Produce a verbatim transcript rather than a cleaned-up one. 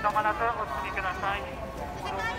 まもなくお進みください。